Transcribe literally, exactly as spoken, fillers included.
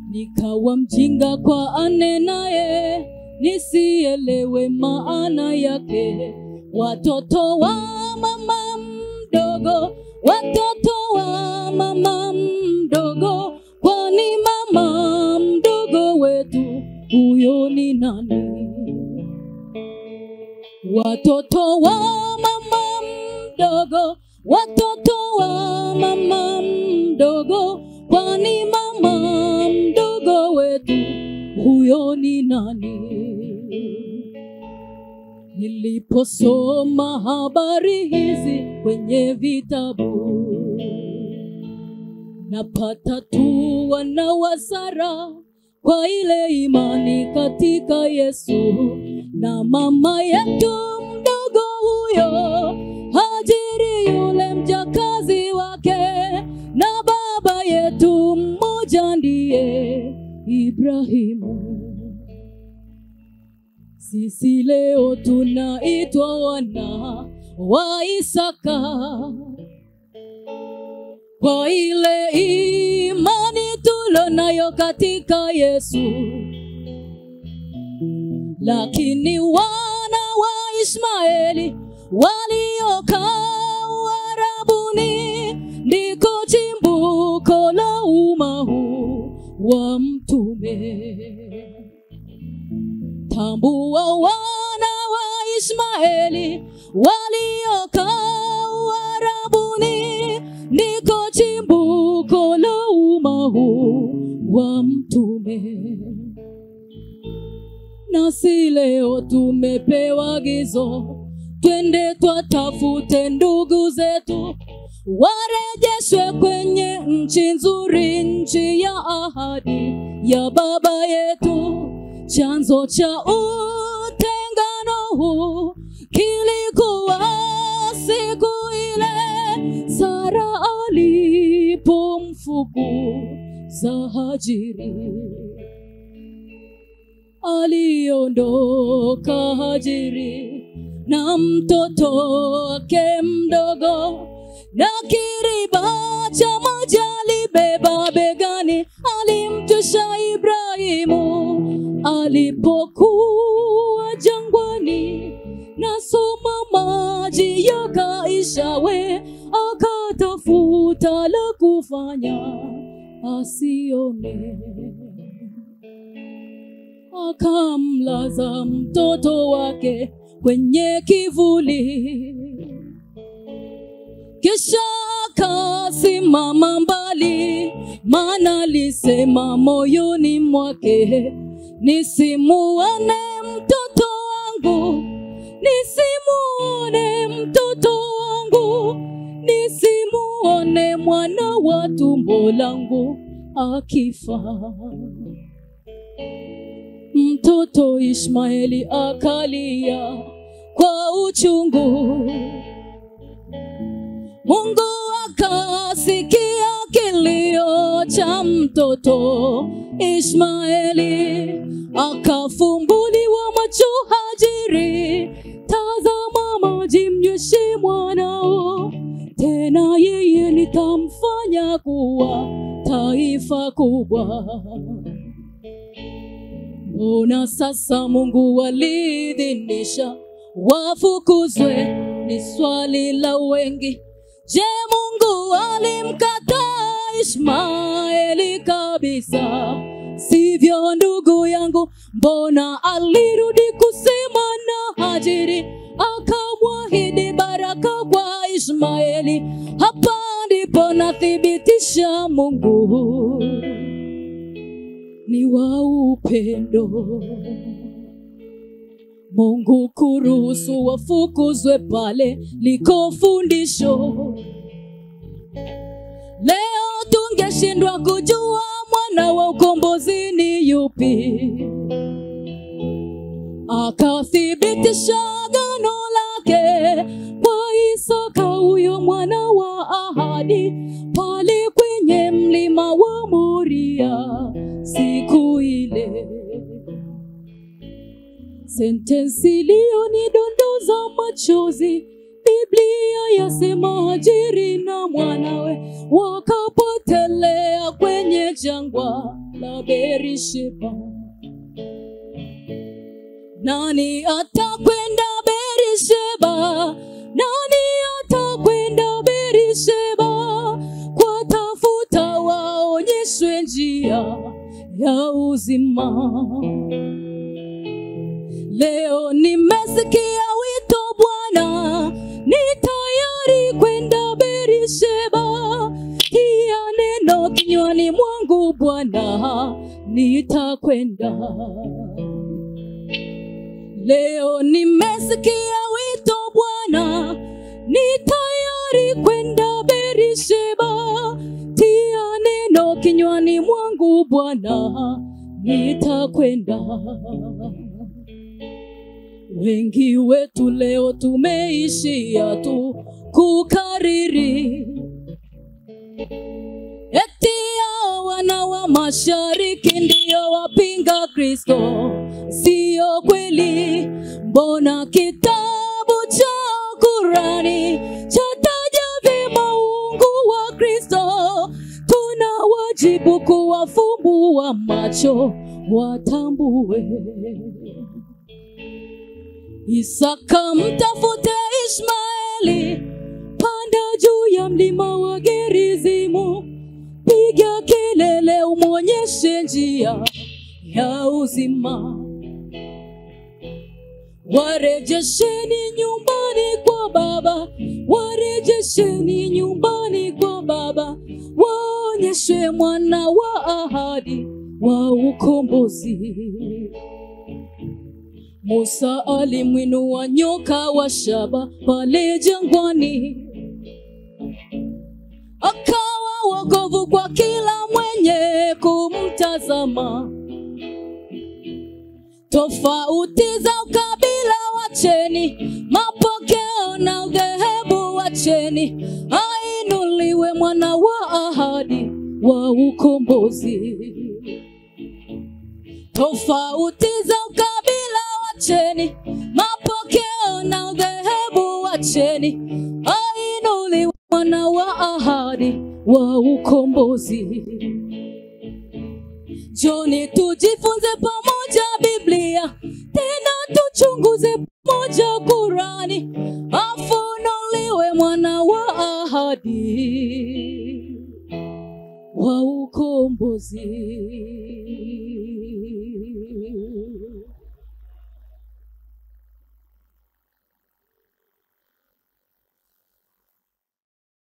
nikawa mjinga kwa anenaye, nisielewe maana yake. Watoto wa mama mdogo, watoto wa mama mdogo, kwani mama mdogo wetu huyo ni nani? Watoto wa mama mdogo, watoto wa mama mdogo, kwani mama mdogo wetu huyo ni nani? Niliposoma habari hizi kwenye vitabu, napata tu wana wa Sara kwa ile imani katika Yesu, na mama yetu mdogo huyo Hajiri yule mjakazi wake, na baba yetu mmoja ndiye Ibrahimu. Sisi leo tunaitwa wana wa Isaka kwa ile imani tulonayo katika Yesu. Lakini wana wa Ishmaeli waliokaa Uarabuni, ndiko chimbuko la umma huu wa mtume. Tambua wana wa Ishmaeli waliokaa Uarabuni, ndiko chimbuko la umma huu wa mtume. Nasi leo tumepewa agizo, twende twatafute ndugu zetu, warejeshwe kwenye nchi nzuri, nchi ya ahadi ya baba yetu. Chanzo cha utengano huu kilikuwa siku ile Sara alipomfukuza Hajiri. Aliondoka Hajiri na mtoto wake mdogo, na kiriba cha maji alibeba begani, alimtosha Ibrahimu alipokuwa jangwani. Nasoma maji yakaisha, we akatafuta la kufanya asione. Akamlaza mtoto wake kwenye kivuli, kisha akasimama mbali, maana alisema moyoni mwake, nisimuone mtoto wangu, nisimuone mtoto wangu, nisimuone mwana wa tumbo langu akifa. Mtoto Ishmaeli akalia kwa uchungu. Mungu akasikia kilio cha mtoto Ishmaeli, akafumbuliwa macho Hajiri. Tazama maji mnyweshe mwanao, tena yeye nitamfanya kuwa taifa kubwa. Ona sasa Mungu aliidhinisha wafukuzwe, ni swali la wengi. Je, Mungu alimkataa Ishmaeli kabisa? Sivyo ndugu yangu, mbona alirudi kusema na Hajiri, akamwahidi baraka kwa Ishmaeli? Hapa ndipo nathibitisha Mungu ni wa upendo. Mungu kuruhusu wafukuzwe pale liko fundisho. Leo tungeshindwa kujua mwana wa ukombozi ni yupi. Akathibitisha agano lake kwa Isaka, huyo mwana wa ahadi, pale kwenye mlima wa Moria siku ile. Sentensi iliyo nidondoza machozi, Biblia yasema Hajiri na mwanawe wakapotelea kwenye jangwa la Berisheba. Nani atakwenda Berisheba? Nani atakwenda Berisheba? Kwa tafuta waonyeshwe njia ya uzima. Leo nimesikia wito Bwana, ni tayari kwenda Berisheba. Kia neno kinywani mwangu Bwana, nitakwenda. Leo nimesikia wito Bwana, ni tayari kwenda Berisheba. Tia neno kinywani mwangu Bwana, nitakwenda. Wengi wetu leo tumeishia tu kukariri, eti hao wana wa mashariki ndio wapinga Kristo. Sio kweli. Mbona kitabu cha Kurani chataja vyema uungu wa Kristo? Tuna wajibu kuwafumbua macho watambue. Isaka mtafute Ishmaeli, panda juu ya mlima wa Gerizimu. Piga kelele umonyeshe njia ya uzima. Warejesheni nyumbani kwa Baba, warejesheni nyumbani kwa Baba. Waonyeshe mwana wa ahadi wa ukombozi. Musa alimwinua nyoka wa shaba pale jangwani, akawa wokovu kwa kila mwenye kumtazama. Tofauti za ukabila wacheni, mapokeo na udhehebu wacheni. Ainuliwe mwana wa ahadi wa ukombozi. Tofauti za ukabila wacheni, mapokeo na udhehebu wacheni. Ainuliwe mwana wa ahadi wa ukombozi. Joni tujifunze pamoja Biblia, tena tuchunguze pamoja Kurani. Afunuliwe mwana wa ahadi wa ukombozi.